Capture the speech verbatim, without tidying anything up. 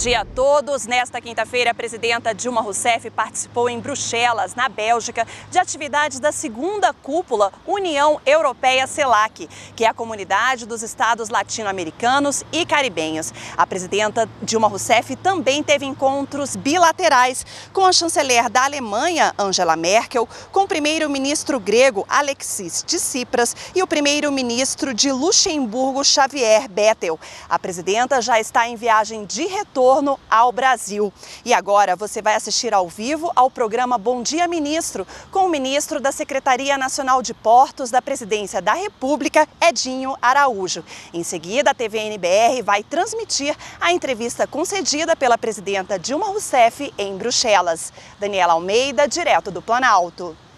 dia a todos. Nesta quinta-feira, a presidenta Dilma Rousseff participou em Bruxelas, na Bélgica, de atividades da segunda cúpula União Europeia-CELAC, que é a comunidade dos estados latino-americanos e caribenhos. A presidenta Dilma Rousseff também teve encontros bilaterais com a chanceler da Alemanha, Angela Merkel, com o primeiro-ministro grego, Alexis Tsipras, e o primeiro-ministro de Luxemburgo, Xavier Bettel. A presidenta já está em viagem de retorno ao Brasil. E agora você vai assistir ao vivo ao programa Bom Dia Ministro, com o ministro da Secretaria Nacional de Portos da Presidência da República, Edinho Araújo. Em seguida, a T V N B R vai transmitir a entrevista concedida pela presidenta Dilma Rousseff em Bruxelas. Daniela Almeida, direto do Planalto.